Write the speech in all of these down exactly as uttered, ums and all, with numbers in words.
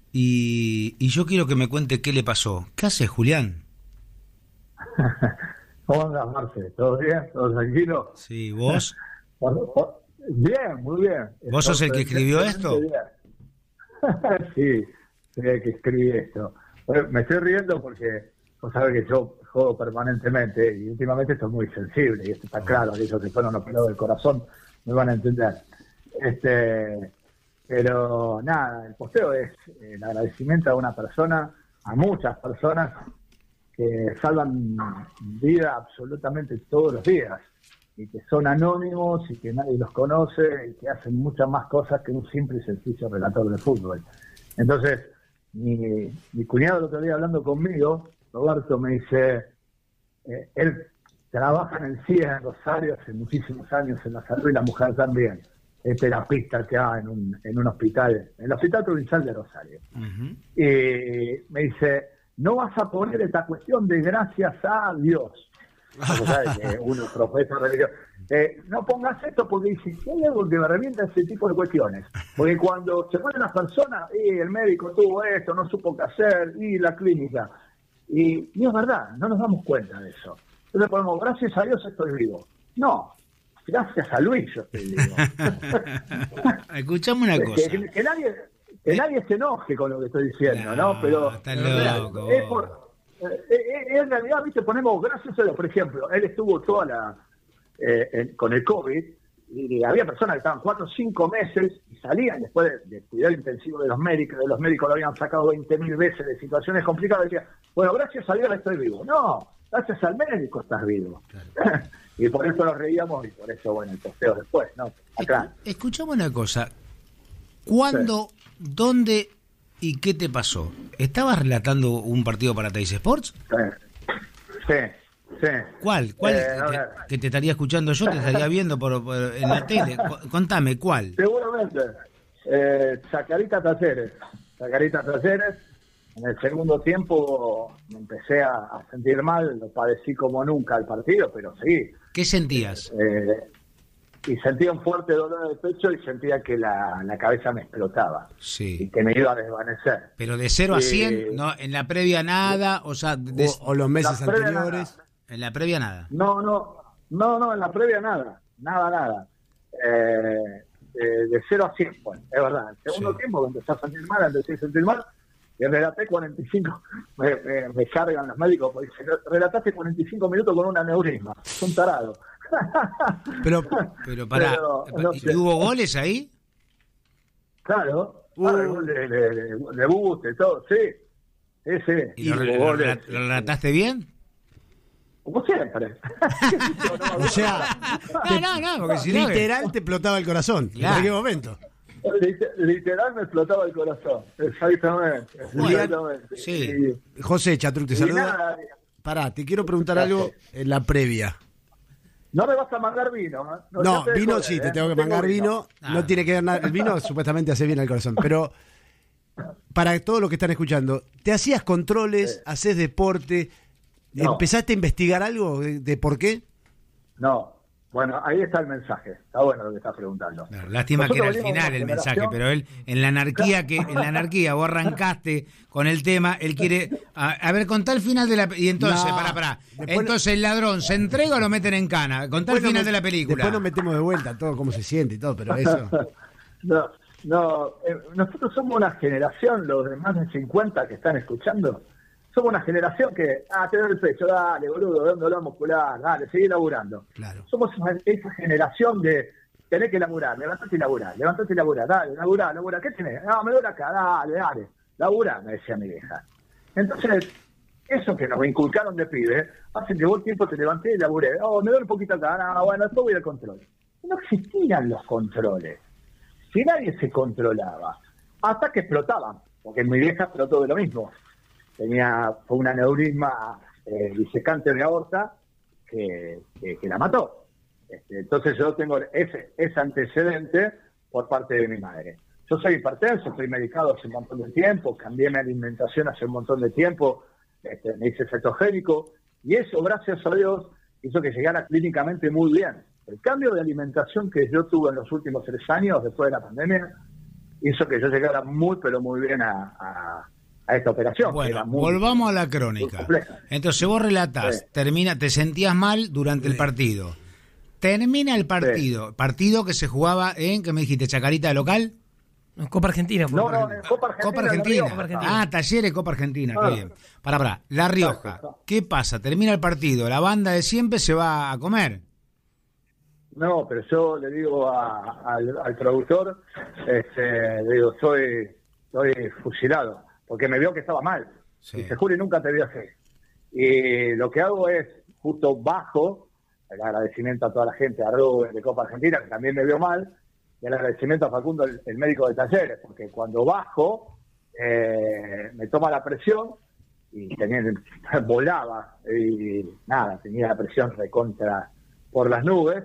y, y yo quiero que me cuente qué le pasó. ¿Qué hace, Julián? ¿Cómo andas, Marce? ¿Todo bien? ¿Todo tranquilo? Sí, ¿vos? Bien, muy bien. ¿Vos sos el que escribió esto? Sí, soy el que escribí esto. Bueno, me estoy riendo porque vos sabés que yo juego permanentemente y últimamente esto es muy sensible y esto está claro, aquellos que fueron operados del corazón me van a entender. Este, pero nada, el posteo es el agradecimiento a una persona, a muchas personas que salvan vida absolutamente todos los días y que son anónimos y que nadie los conoce y que hacen muchas más cosas que un simple y sencillo relator de fútbol. Entonces, mi, mi cuñado el otro día hablando conmigo, Roberto, me dice, eh, él trabaja en el C I E en Rosario hace muchísimos años en la salud y la mujer también, es terapista acá en un, en un hospital, en el Hospital Provincial de Rosario. Uh-huh. Y me dice, no vas a poner esta cuestión de gracias a Dios. Como sabes que uno es profesor religioso. Eh, no pongas esto porque dice, si hay algo que me revienta ese tipo de cuestiones. Porque cuando se ponen las personas, y el médico tuvo esto, no supo qué hacer, y la clínica. Y, y es verdad, no nos damos cuenta de eso. Entonces ponemos, gracias a Dios estoy vivo. No, gracias a Luis yo estoy vivo. Escuchame una cosa. Que, que, que nadie, que nadie se enoje con lo que estoy diciendo, ¿no? ¿no? Pero está loco. Es por, eh, eh, en realidad, viste, ponemos gracias a Dios. Por ejemplo, él estuvo toda la eh, en, con el COVID y había personas que estaban cuatro o cinco meses y salían después de, de cuidar intensivo de los médicos, de los médicos lo habían sacado veinte mil veces de situaciones complicadas, decía, bueno, gracias a Dios estoy vivo. No, gracias al médico estás vivo. Claro. Y por eso nos reíamos y por eso, bueno, el posteo después, ¿no? Acá. Escuchame una cosa, ¿cuándo, sí. dónde y qué te pasó? ¿Estabas relatando un partido para Teis Sports? Sí, sí. Sí. ¿Cuál? ¿Cuál? Eh, te, que te estaría escuchando yo, te estaría viendo por, por en la tele. Contame, ¿cuál? Seguramente. Eh, Chacarita Talleres. Chacarita Talleres. En el segundo tiempo me empecé a, a sentir mal, lo padecí como nunca el partido, pero sí. ¿Qué sentías? Eh, y sentía un fuerte dolor en el pecho y sentía que la, la cabeza me explotaba. Sí. Y que me iba a desvanecer. Pero de cero a cien, no, en la previa nada, o sea, de, o, o los meses anteriores. Nada. En la previa nada. No, no, no, no, en la previa nada, nada, nada. Eh, de, de cero a cien, bueno, es verdad. El segundo sí. tiempo, cuando empecé a sentir mal, empecé a sentir mal, y relaté cuarenta y cinco, me, me, me cargan los médicos, porque relataste cuarenta y cinco minutos con un aneurisma, es un tarado. Pero, pero pará, pero, no ¿y sé. ¿Hubo goles ahí? Claro, uh. claro, gol de, de, de, de buste, todo, sí. Ese, ¿Y lo, lo, goles, lo relataste bien? Como siempre. O sea, no, no, no, porque si literal no, te explotaba el corazón. Claro. ¿En qué momento? Literal me explotaba el corazón. Exactamente. Julián, exactamente. Sí. Y, José Chatruc te saluda. Nada, Pará, te quiero preguntar sí. algo en la previa. No me vas a mandar vino, ¿eh? No, no vino joder, sí, ¿eh? Te tengo que no mandar vino. vino. Ah. No tiene que ver nada. El vino supuestamente hace bien al corazón. Pero para todos los que están escuchando, ¿te hacías controles? Sí. ¿Hacés deporte? No. ¿Empezaste a investigar algo de, de por qué? No, bueno, ahí está el mensaje. Está bueno lo que estás preguntando. Claro, lástima Nosotros que era al final el mensaje, pero él, en la anarquía que en la anarquía vos arrancaste con el tema, él quiere, a, a ver, contá el final de la y entonces, no, pará, pará, entonces el ladrón se entrega o lo meten en cana, contá el final me, de la película. Después nos metemos de vuelta, todo cómo se siente y todo, pero eso... no, no, eh, nosotros somos una generación, los de más de cincuenta que están escuchando, somos una generación que, ah, te doy el pecho, dale, boludo, da un dolor muscular, dale, seguí laburando. Claro. Somos esa generación de tener que laburar, levantate y laburar, levantate y laburar, dale, laburar, laburar, ¿qué tenés? No, me duele acá, dale, dale, laburar, me decía mi vieja. Entonces, eso que nos inculcaron de pibe, hace que vos el tiempo te levanté y laburé, oh, me duele un poquito acá, no, bueno, después voy al control. No existían los controles, si nadie se controlaba, hasta que explotaban, porque mi vieja explotó de lo mismo. Tenía, fue un aneurisma eh, disecante de aorta que, que, que la mató. Este, entonces yo tengo ese, ese antecedente por parte de mi madre. Yo soy hipertenso, estoy medicado hace un montón de tiempo, cambié mi alimentación hace un montón de tiempo, este, me hice cetogénico, y eso, gracias a Dios, hizo que llegara clínicamente muy bien. El cambio de alimentación que yo tuve en los últimos tres años, después de la pandemia, hizo que yo llegara muy, pero muy bien a, a, a esta operación. Bueno, era muy, volvamos a la crónica. Entonces vos relatás, sí. termina, te sentías mal durante sí. el partido. Termina el partido, sí. partido que se jugaba en, ¿qué me dijiste? ¿Chacarita local? Copa Argentina. Fue no, no, en Copa Argentina. Copa Argentina. Copa Argentina. Ah, Talleres, Copa Argentina, ah. qué bien. Pará, pará, La Rioja, ¿qué pasa? Termina el partido, la banda de siempre se va a comer. No, pero yo le digo a, al, al productor, este, le digo, soy, soy fusilado, porque me vio que estaba mal. Sí. Dice, Juli, nunca te vi así. Y lo que hago es, justo bajo, el agradecimiento a toda la gente, a Rubén de Copa Argentina, que también me vio mal, y el agradecimiento a Facundo, el, el médico de Talleres, porque cuando bajo, eh, me toma la presión, y tenía, volaba, y nada, tenía la presión recontra por las nubes,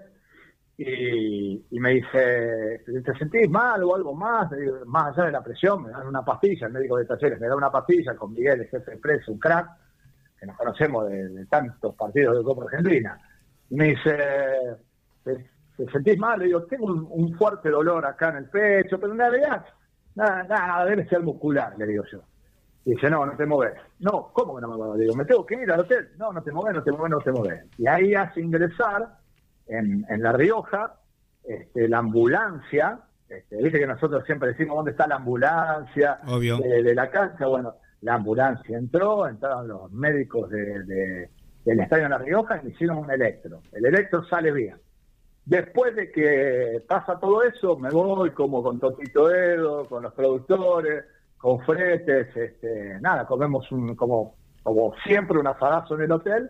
y, y me dice, ¿te sentís mal o algo más? Digo, más allá de la presión, me dan una pastilla, el médico de Talleres me da una pastilla con Miguel, el jefe de prensa, un crack, que nos conocemos de, de tantos partidos de Copa Argentina. Y me dice, ¿te, te sentís mal? Le digo, tengo un, un fuerte dolor acá en el pecho, pero en realidad, nada, nada, debe ser muscular, le digo yo. Y dice, no, no te mueves. No, ¿cómo que no me muevo? Le digo, ¿me tengo que ir al hotel? No, no te mueves, no te mueves, no te mueves. Y ahí hace ingresar en, en La Rioja este, la ambulancia. Este, viste que nosotros siempre decimos, ¿dónde está la ambulancia? Obvio. De, de la cancha. Bueno, la ambulancia entró, entraron los médicos de, de, del estadio de La Rioja y me hicieron un electro. El electro sale bien. Después de que pasa todo eso, me voy como con Totito Edo, con los productores, con fretes, este, nada, comemos un, como, como siempre un asadazo en el hotel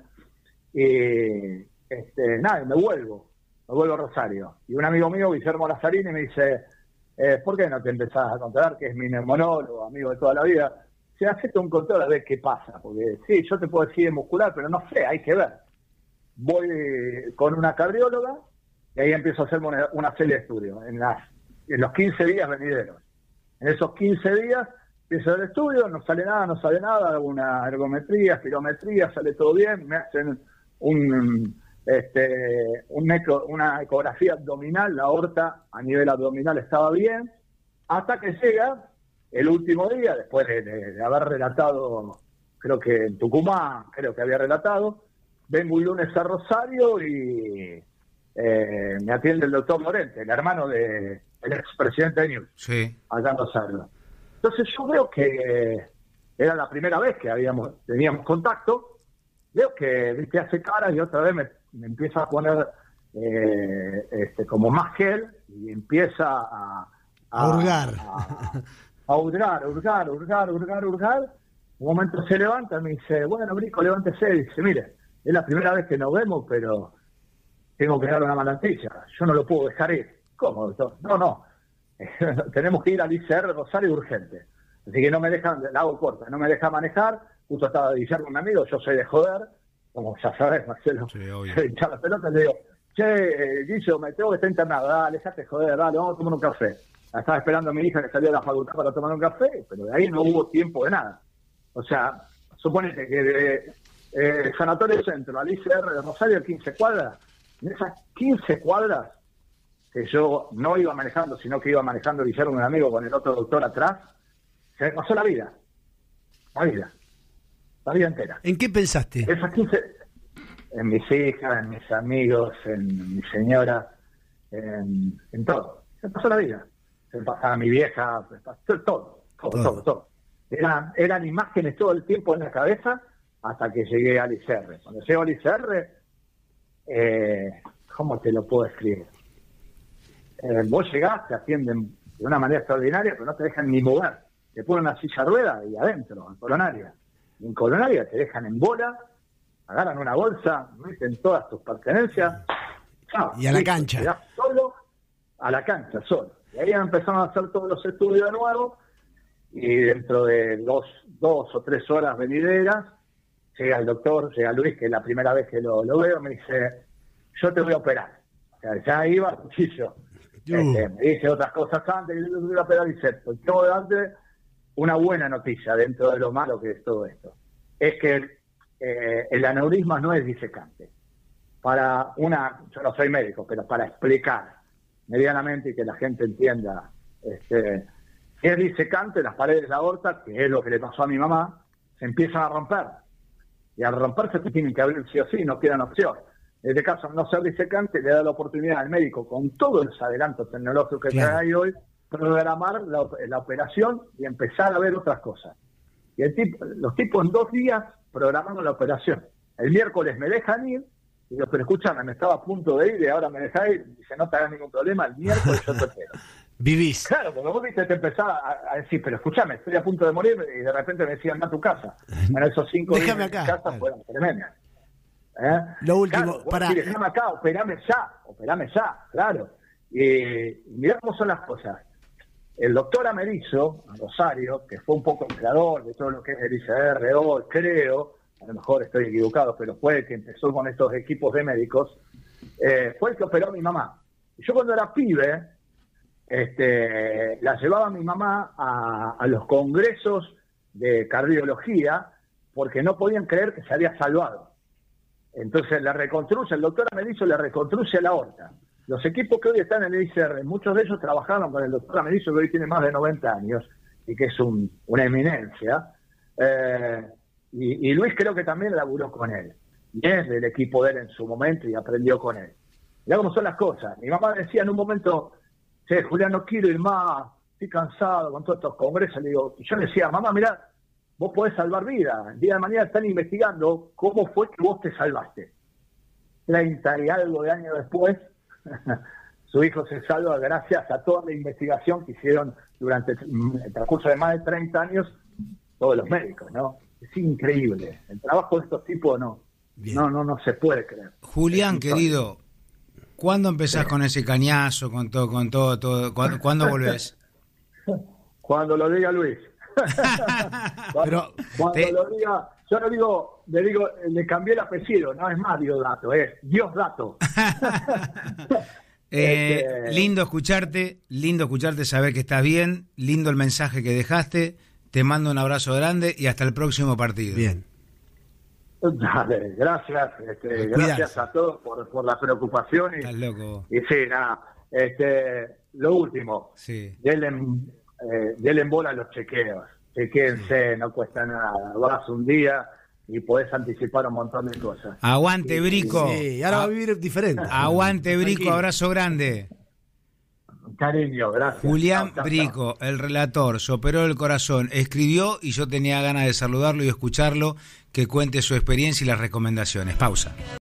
y este, nada, me vuelvo, me vuelvo a Rosario. Y un amigo mío, Guillermo Lazzarini, me dice, eh, ¿por qué no te empezás a controlar? Que es mi neumonólogo, amigo de toda la vida. Si hacete un control a ver qué pasa, porque sí, yo te puedo decir muscular, pero no sé, hay que ver. Voy con una cardióloga y ahí empiezo a hacerme una, una serie de estudios en, las, en los quince días venideros. En esos quince días empiezo el estudio, no sale nada, no sale nada, hago una ergometría, espirometría, sale todo bien, me hacen un, este, un eco, una ecografía abdominal, la aorta a nivel abdominal estaba bien, hasta que llega el último día, después de, de, de haber relatado, creo que en Tucumán, creo que había relatado, vengo un lunes a Rosario y eh, me atiende el doctor Lorente, el hermano del de, expresidente de News, sí. allá en Rosario. Entonces yo veo que era la primera vez que habíamos teníamos contacto, veo que viste hace cara y otra vez me, me empieza a poner eh, este, como más gel y empieza a... A hurgar. A, a hurgar, hurgar, hurgar, hurgar, hurgar. Un momento se levanta y me dice, bueno, Brico, levántese. Y dice, mire, es la primera vez que nos vemos, pero tengo que dar una manantilla. Yo no lo puedo dejar ir. ¿Cómo, doctor? No, no. Tenemos que ir al I C R Rosario urgente. Así que no me dejan, la hago corta, no me deja manejar. Justo estaba Guillermo, un amigo, yo soy de joder, como ya sabes, Marcelo. Sí, obvio. Echar la pelota, le digo, che, Guillo, me tengo que estar internado, dale, dejate joder, dale, vamos a tomar un café. Estaba esperando a mi hija que salió de la facultad para tomar un café, pero de ahí no hubo tiempo de nada. O sea, suponete que de eh, Sanatorio Centro al I C R de Rosario, quince cuadras, en esas quince cuadras, que yo no iba manejando, sino que iba manejando Guillermo, un amigo, con el otro doctor atrás, se me pasó la vida. La vida. La vida entera. ¿En qué pensaste? Esas quince... En mis hijas, en mis amigos, en mi señora, en, en todo. Se me pasó la vida. Se me pasaba mi vieja, se me pasó todo, todo, todo, todo. todo. Eran, eran imágenes todo el tiempo en la cabeza hasta que llegué al I C R. Cuando llego al I C R, eh, ¿cómo te lo puedo escribir? Eh, vos llegás, te atienden de una manera extraordinaria, pero no te dejan ni mover. Te ponen una silla rueda y adentro, en coronaria. Y en coronaria te dejan en bola, agarran una bolsa, meten todas tus pertenencias. Chao, y a la cancha. Te das solo a la cancha, solo. Y ahí empezaron a hacer todos los estudios de nuevo, y dentro de dos, dos o tres horas venideras, llega el doctor, llega Luis, que es la primera vez que lo, lo veo, me dice, yo te voy a operar. O sea, ya iba al cuchillo. Este, me dice otras cosas antes, yo te voy a operar y dice, pues tengo que darte una buena noticia dentro de lo malo que es todo esto. Es que eh, el aneurisma no es disecante. Para una, yo no soy médico, pero para explicar medianamente y que la gente entienda, este, Si es disecante, las paredes de la aorta, que es lo que le pasó a mi mamá, se empiezan a romper. Y al romperse se tienen que abrir sí o sí, no quedan opción. En este caso, no ser disecante le da la oportunidad al médico, con todos los adelantos tecnológicos que claro. hay hoy, programar la, la operación y empezar a ver otras cosas. Y el tipo, los tipos en dos días programaron la operación. El miércoles me dejan ir, y digo, pero escúchame, me estaba a punto de ir y ahora me deja ir. Dice, no te hagas ningún problema, el miércoles yo te espero. Vivís. Claro, porque vos viste, te empezás a, a decir, pero escúchame, estoy a punto de morir, y de repente me decían, anda a tu casa. Bueno, esos cinco días en mi casa claro. fueron tremendas. ¿Eh? Lo último, claro, para... Sí, déjame acá, operame ya, operame ya, claro. Y mirá cómo son las cosas. El doctor Amerizo, Rosario, que fue un poco el creador de todo lo que es el I C R hoy, creo, a lo mejor estoy equivocado, pero fue el que empezó con estos equipos de médicos, eh, fue el que operó a mi mamá. Y yo cuando era pibe, este, la llevaba a mi mamá a, a los congresos de cardiología porque no podían creer que se había salvado. Entonces la reconstruye, el doctor Amerizo le reconstruye la aorta. Los equipos que hoy están en el I C R, muchos de ellos trabajaron con el doctor Amerizo, que hoy tiene más de noventa años y que es un, una eminencia. Eh, y, y Luis creo que también laburó con él. Y es del equipo de él en su momento y aprendió con él. Mirá cómo son las cosas. Mi mamá decía en un momento, che, Julián, no quiero ir más, estoy cansado con todos estos congresos. Le digo, y yo le decía, mamá, mirá, vos podés salvar vidas. El día de mañana están investigando cómo fue que vos te salvaste. Treinta y algo de años después, su hijo se salva gracias a toda la investigación que hicieron durante el transcurso de más de treinta años todos los médicos, ¿no? Es increíble. El trabajo de estos tipos no, no, no, no se puede creer. Julián, querido, ¿cuándo empezás sí. con ese cañazo, con todo, con todo, todo? ¿Cuándo, ¿cuándo volvés? Cuando lo diga Luis. cuando Pero cuando te... lo diga, yo no digo, le digo, le cambié el apellido, no es más Diodato, es Diosdato. eh, este... Lindo escucharte, lindo escucharte, saber que estás bien, lindo el mensaje que dejaste, te mando un abrazo grande y hasta el próximo partido. Bien. Dale, gracias, este, gracias a todos por, por la preocupación y, Estás loco. y sí, nada, este, lo último, sí. denle, eh, denle en bola los chequeos, chequéense, sí. no cuesta nada, vas un día y podés anticipar un montón de cosas. Aguante, Brico. Sí, ahora va a vivir diferente. Aguante, Brico, tranquilo. Abrazo grande. Cariño, gracias. Julián chao, chao, Brico, el relator, se operó el corazón, escribió y yo tenía ganas de saludarlo y escucharlo, que cuente su experiencia y las recomendaciones. Pausa.